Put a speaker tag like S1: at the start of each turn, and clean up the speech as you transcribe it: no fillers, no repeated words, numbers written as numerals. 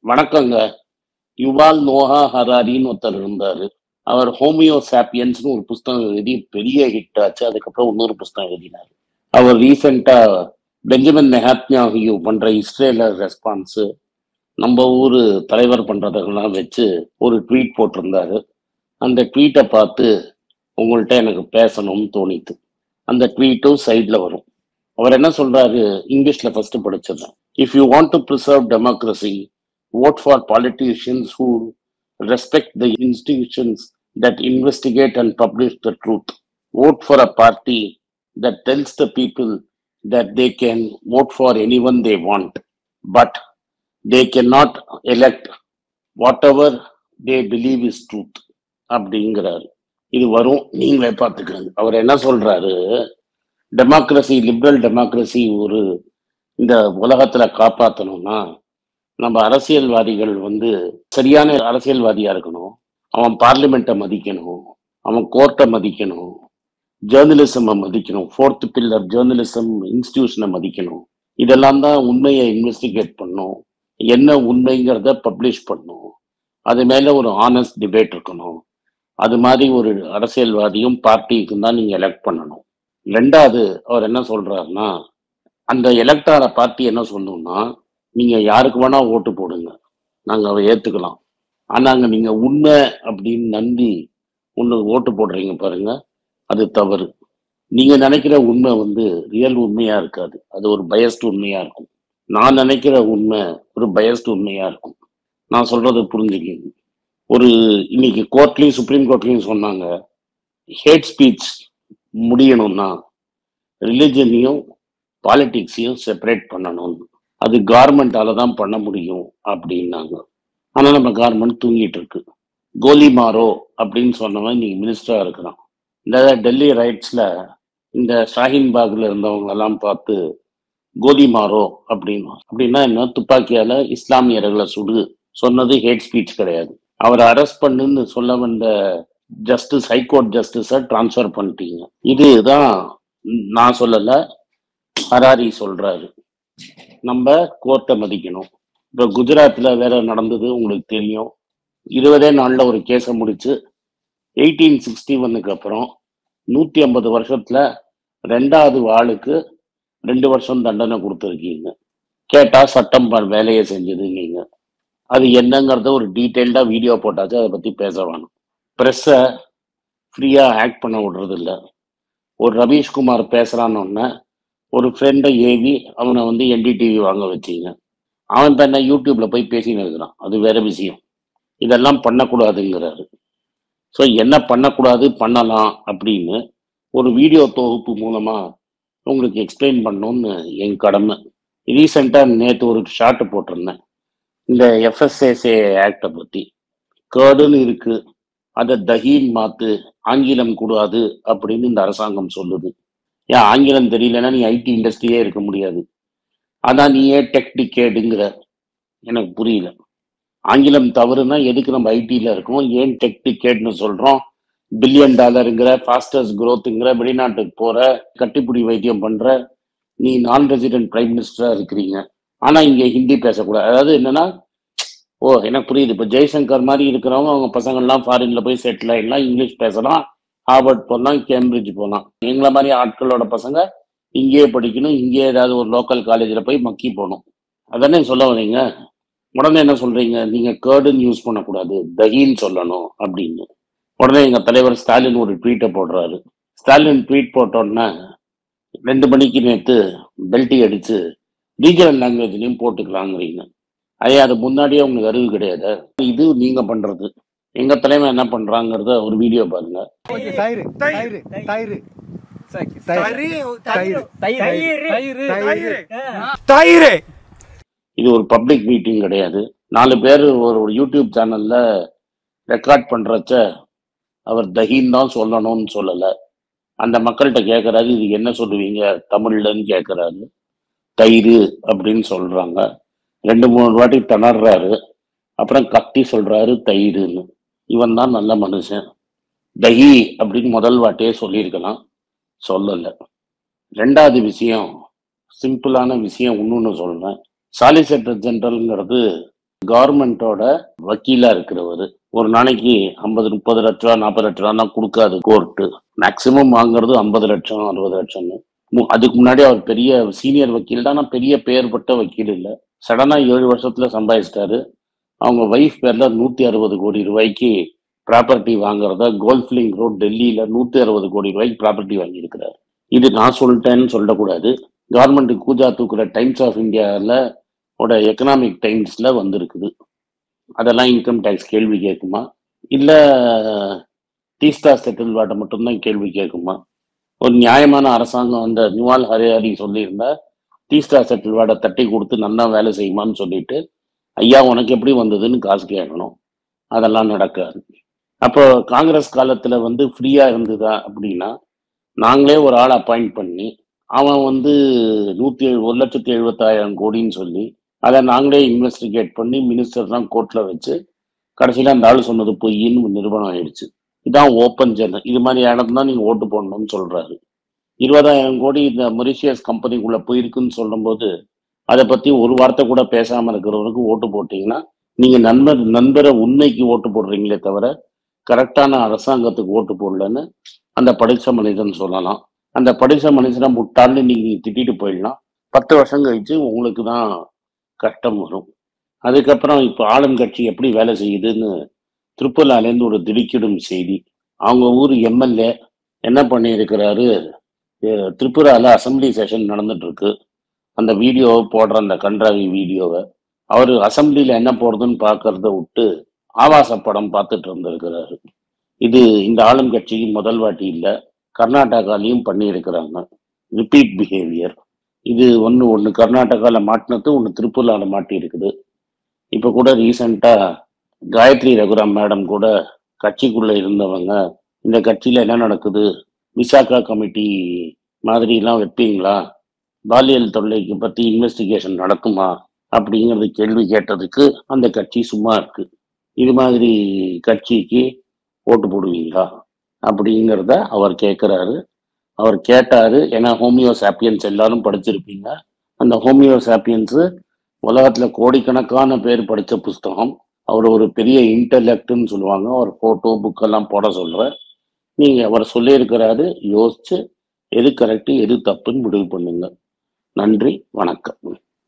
S1: வணக்கங்க. யுவால் நோஹா ஹராரின்னு ஒருத்தர் இருந்தாரு. அவர் ஹோமியோ சாப்பியன்ஸ்னு ஒரு புஸ்தகம் எழுதி பெரிய ஹிட் ஆச்சு. அதுக்கப்புறம் இன்னொரு புஸ்தகம் எழுதினார். அவர் ரீசெண்டா பெஞ்சமின் நெஹாத்னியாஹூ பண்ற இஸ்ரேல ரெஸ்பான்ஸ், நம்ம ஊரு தலைவர் பண்றதெல்லாம் வச்சு ஒரு ட்வீட் போட்டிருந்தாரு. அந்த ட்வீட்டை பார்த்து உங்கள்கிட்ட எனக்கு பேசணும்னு தோணித்து. அந்த ட்வீட்டும் சைட்ல வரும். அவர் என்ன சொல்றாரு? இங்கிலீஷ்ல ஃபர்ஸ்ட் படிச்சது. If you want to preserve democracy, vote for politicians who respect the institutions that investigate and publish the truth. Vote for a party that tells the people that they can vote for anyone they want, but they cannot elect whatever they believe is truth. அப்படிங்கிறாரு. இது வரும், நீங்களே பார்த்துக்கங்க. அவர் என்ன சொல்றாரு? Democracy, liberal democracy ஒரு இந்த உலகத்துல காப்பாற்றணும்னா நம்ம அரசியல்வாதிகள் சரியான அரசியல்வாதியா இருக்கணும். அவன் பார்லிமெண்ட்டை மதிக்கணும், அவன் கோர்ட்டை மதிக்கணும், ஜேர்னலிசமை மதிக்கணும், ஃபோர்த் பில்லர் ஜேர்னலிசம் இன்ஸ்டிடியூஷனை மதிக்கணும். இதெல்லாம் தான் உண்மையை இன்வெஸ்டிகேட் பண்ணும், என்ன உண்மைங்கிறத பப்ளிஷ் பண்ணும். அது மேல ஒரு ஆனஸ்ட் டிபேட் இருக்கணும். அது மாதிரி ஒரு அரசியல்வாதியும் பார்ட்டிக்கும் தான் நீங்க எலெக்ட் பண்ணணும். ரெண்டாவது அவர் என்ன சொல்றாருன்னா, அந்த எலெக்ட் ஆன பார்ட்டி என்ன சொல்லணும்னா, நீங்க யாருக்கு வேணா ஓட்டு போடுங்க, நாங்க அதை ஏத்துக்கலாம். ஆனாங்க நீங்க உண்மை அப்படின்னு நம்பி ஒண்ணு ஓட்டு போடுறீங்க பாருங்க, அது தவறு. நீங்க நினைக்கிற உண்மை ரியல் உண்மையா இருக்காது, அது ஒரு பயஸ்ட் உண்மையா இருக்கும். நான் நினைக்கிற உண்மை ஒரு பயஸ்ட் உண்மையா இருக்கும். நான் சொல்றது புரிஞ்சுக்கிங்க. ஒரு இன்னைக்கு கோர்ட்லயும் சுப்ரீம் கோர்ட்லயும் சொன்னாங்க, ஹேட் ஸ்பீச் முடியணும்னா ரிலிஜனையும் பாலிடிக்ஸையும் செப்பரேட் பண்ணணும், அது கவர்மெண்டால தான் பண்ண முடியும் அப்படின்னாங்க. ஆனா நம்ம கவர்மெண்ட் தூங்கிட்டு இருக்கு. கோலி மாரோ அப்படின்னு சொன்னவன் இன்னைக்கு மினிஸ்டரா இருக்கிறான். இந்த டெல்லி ரைட்ஸ்ல இந்த ஷாஹின் பாக்ல இருந்தவங்க எல்லாம் பார்த்து கோலி மாரோ அப்படின்னா என்ன? துப்பாக்கியால இஸ்லாமியர்களை சுடு சொன்னது ஹேட் ஸ்பீச் கிடையாது. அவரை அரெஸ்ட் பண்ணுன்னு சொல்ல வந்த ஜஸ்டிஸ், ஹைகோர்ட் ஜஸ்டிஸை டிரான்ஸ்ஃபர் பண்ணிட்டீங்க. இதுதான் நான் சொல்லல, ஹராரி சொல்றாரு. நம்ம கோர்ட்டை மதிக்கணும். இப்போ குஜராத்ல வேற நடந்தது உங்களுக்கு தெரியும். 20 நாள்ல ஒரு கேஸை முடிச்சு 1861 அப்புறம் 150 வருஷத்துல 2வது ஆளுக்கு 2 வருஷம் தண்டனை கொடுத்துருக்கீங்க. கேட்டா சட்டம் வேலையை செஞ்சது நீங்க. அது என்னங்கிறத ஒரு டீட்டெயில்டா வீடியோ போட்டாச்சு, அதை பத்தி பேச வேணும். ப்ரெஸ்ஸை ஃப்ரீயா ஆக்ட் பண்ண விடுறது இல்லை. ஒரு ரவீஷ்குமார் பேசுறான்னு ஒரு ஃப்ரெண்டை ஏவி அவனை என்டிடிவி வாங்க வச்சிங்க. அவன் இப்போ என்ன யூடியூப்ல போய் பேசின்னு இருக்கிறான், அது வேற விஷயம். இதெல்லாம் பண்ணக்கூடாதுங்கிறாரு. ஸோ என்ன பண்ணக்கூடாது, பண்ணலாம் அப்படின்னு ஒரு வீடியோ தொகுப்பு மூலமா உங்களுக்கு எக்ஸ்பிளைன் பண்ணணும்னு என் கடமை. ரீசெண்டாக நேற்று ஒரு ஷார்ட் போட்டிருந்தேன் இந்த எஃப்எஸ்எஸ்ஏ ஆக்டை பற்றி. கேர்டுன்னு இருக்கு, அதை தஹீன் மாத்து, ஆங்கிலம் கூடாது அப்படின்னு இந்த அரசாங்கம் சொல்லுது. ஏன் ஆங்கிலம் தெரியலன்னா நீ ஐடி இண்டஸ்ட்ரியே இருக்க முடியாது. அதான் நீ ஏன் டெக்னிக்கேடுங்கிற, எனக்கு புரியல. ஆங்கிலம் தவறுனா எதுக்கு நம்ம ஐடியில் இருக்கோம், ஏன் டெக்னிக்கேட்னு சொல்கிறோம்? $1 பில்லியன் ஃபாஸ்டஸ்ட் க்ரோத்துங்கிற, வெளிநாட்டுக்கு போகிற, கட்டிப்பிடி வைத்தியம் பண்ணுற, நீ நான் ரெசிடென்ட் பிரைம் மினிஸ்டராக இருக்கிறீங்க. ஆனால் இங்கே ஹிந்தி பேசக்கூடாது. அதாவது என்னன்னா, எனக்கு புரியுது. இப்போ ஜெய்சங்கர் மாதிரி இருக்கிறவங்க அவங்க பசங்கள்லாம் ஃபாரின்ல போய் செட்டில் ஆகிடலாம், இங்கிலீஷ் பேசலாம், ஹார்வர்ட் போகலாம், கேம்பிரிட்ஜ் போகலாம். எங்களை மாதிரி ஆட்களோட பசங்க இங்கேயே படிக்கணும், இங்கேயே ஏதாவது ஒரு லோக்கல் காலேஜில் போய் மக்கி போகணும். அதானே சொல்ல வரீங்க? உடனே என்ன சொல்றீங்க? நீங்க கேர்டுன்னு யூஸ் பண்ணக்கூடாது, தஹீன்னு சொல்லணும் அப்படின்னு. உடனே எங்க தலைவர் ஸ்டாலின் ஒரு ட்வீட்டை போடுறாரு. ஸ்டாலின் ட்வீட் போட்டோன்னா 2 மணிக்கு நேற்று பெல்ட்டி அடிச்சு ரீஜனல் லாங்குவேஜ்லையும் போட்டுக்கலாங்கிறீங்க. ஐயா, அது முன்னாடியே உங்களுக்கு அறிவு கிடையாது. இது நீங்க பண்றது. எங்க தலைமை என்ன பண்றாங்கிறத ஒரு வீடியோ பாருங்க. இது ஒரு பப்ளிக் மீட்டிங் கிடையாது. 4 பேர் ஒரு யூடியூப் சேனல்ல ரெக்கார்ட் பண்றச்ச அவர் தஹீன் தான் சொல்லணும்னு சொல்லல. அந்த மக்கள்கிட்ட கேட்கறாரு, இது என்ன சொல்லுவீங்க தமிழ்லன்னு கேட்கறாரு. தயிர் அப்படின்னு சொல்றாங்க. 2-3 வாட்டி திணறாரு. அப்புறம் கத்தி சொல்றாரு தயிர்னு. இவன் தான் நல்ல மனுஷன். தஹி அப்படின்னு முதல் வாட்டியே சொல்லியிருக்கலாம், சொல்லல. 2வது விஷயம், சிம்பிளான விஷயம் இன்னொன்னு சொல்றேன். சாலிசிட்டர் ஜெனரல்ங்கிறது கவர்மெண்டோட வக்கீலா இருக்கிறவர். ஒரு நாளைக்கு 50 30 லட்ச ரூபா 40 லட்ச ரூபா கொடுக்காது கோர்ட்டு. மேக்சிமம் வாங்குறது 50 லட்சம் 60 லட்சம்னு. அதுக்கு முன்னாடி அவர் பெரிய சீனியர் வக்கீல் தான், பெரிய பெயர் பெற்ற வக்கீல் இல்ல. சடனா 7 வருஷத்துல சம்பாதிச்சிட்டாரு. அவங்க வைஃப் பேர்ல 160 கோடி ரூபாய்க்கு ப்ராப்பர்ட்டி வாங்குறதா, கோல்ஃப்லிங் ரோட் டெல்லியில 160 கோடி ரூபாய்க்கு ப்ராப்பர்ட்டி வாங்கியிருக்கிறார். இது நான் சொல்லிட்டேன்னு சொல்லக்கூடாது. கவர்மெண்ட் கூஜா தூக்குற டைம்ஸ் ஆஃப் இந்தியாவில் எக்கனாமிக் டைம்ஸ்ல வந்திருக்குது. அதெல்லாம் இன்கம் டேக்ஸ் கேள்வி கேட்குமா, இல்ல டீஸ்டா செட்டில் வாட்டை மட்டும்தான் கேள்வி கேட்குமா? ஒரு நியாயமான அரசாங்கம் அந்த நிவால் ஹரியாரி சொல்லியிருந்தா டீஸ்டா செட்டில் வாட்டை தட்டி கொடுத்து நல்லா வேலை செய்யுமான்னு சொல்லிட்டு, ஐயா உனக்கு எப்படி வந்ததுன்னு காசு கேட்கணும். அதெல்லாம் நடக்காது. அப்போ காங்கிரஸ் காலத்துல ஃப்ரீயா இருந்ததா அப்படின்னா, நாங்களே ஒரு ஆள் அப்பாயிண்ட் பண்ணி அவன் 1,70,000 கோடின்னு சொல்லி அதை நாங்களே இன்வெஸ்டிகேட் பண்ணி மினிஸ்டர்லாம் கோர்ட்ல வச்சு கடைசியில் அந்த ஆள் சொன்னது பொய்ன்னு நிரூபணம் ஆயிடுச்சு. இதான் ஓப்பன் ஜெனரல். இது மாதிரி இடம் தான் நீங்க ஓட்டு போடணும்னு சொல்றாரு. 20,000 கோடி இந்த மொரிஷியஸ் கம்பெனிக்குள்ள போயிருக்குன்னு சொல்லும்போது அதை பத்தி ஒரு வார்த்தை கூட பேசாம இருக்கிறவருக்கு ஓட்டு போட்டீங்கன்னா நீங்க நண்பரை உண்மைக்கு ஓட்டு போடுறீங்களே தவிர கரெக்டான அரசாங்கத்துக்கு ஓட்டு போடலன்னு அந்த படிச்ச மனிதன் சொல்லலாம். அந்த படிச்ச மனுஷனை முட்டாள்னு நீங்க திட்டிட்டு போயிடலாம். 10 வருஷம் கழிச்சு உங்களுக்கு தான் கஷ்டம் வரும். அதுக்கப்புறம் இப்போ ஆளும் கட்சி எப்படி வேலை செய்யுதுன்னு திருப்பூர்லேருந்து ஒரு திடுக்கிடும் செய்தி. அவங்க ஊர் எம்எல்ஏ என்ன பண்ணியிருக்கிறாரு, திரிபுரால அசம்பிளி செஷன் நடந்துட்டு இருக்கு. அந்த வீடியோவை போடுற அந்த கன்றாவி வீடியோவை அவர் அசம்பிளியில என்ன போடுறதுன்னு பார்க்கறத விட்டு ஆபாச படம் பார்த்துட்டு இருந்திருக்கிறாரு. இது இந்த ஆளும் கட்சிக்கு முதல் வாட்டி இல்லை, கர்நாடகாலையும் பண்ணியிருக்கிறாங்க. Repeat behaviour. இது ஒன்று கர்நாடகாவில் மாட்டினது, ஒன்று திருப்பூர்ல மாட்டி இருக்குது. இப்போ கூட ரீசெண்டா காயத்ரி ரகுராம் மேடம் கூட கட்சிக்குள்ள இருந்தவங்க இந்த கட்சியில என்ன நடக்குது, விசாகா கமிட்டி மாதிரிலாம் வைப்பீங்களா, பாலியல் தொல்லைக்கு பத்தி இன்வெஸ்டிகேஷன் நடக்குமா அப்படிங்கிறது கேள்வி கேட்டதுக்கு அந்த கட்சி சும்மா இருக்கு. இது மாதிரி கட்சிக்கு ஓட்டு போடுவீங்களா அப்படிங்கிறத அவர் கேட்குறாரு. அவர் கேட்டாரு. ஏன்னா ஹோமியோ சாப்பியன்ஸ் எல்லாரும் படிச்சிருப்பீங்க. அந்த ஹோமியோ சாப்பியன்ஸ் உலகத்துல கோடிக்கணக்கான பேர் படித்த புஸ்தகம். அவர் ஒரு பெரிய இன்டெலெக்ட்னு சொல்லுவாங்க. அவர் போட்டோ புக்கெல்லாம் போட சொல்றேன். நீங்க அவர் சொல்லியிருக்கிறாரு, யோசிச்சு எது கரெக்டு எது தப்புன்னு முடிவு பண்ணுங்க. நன்றி, வணக்கம்.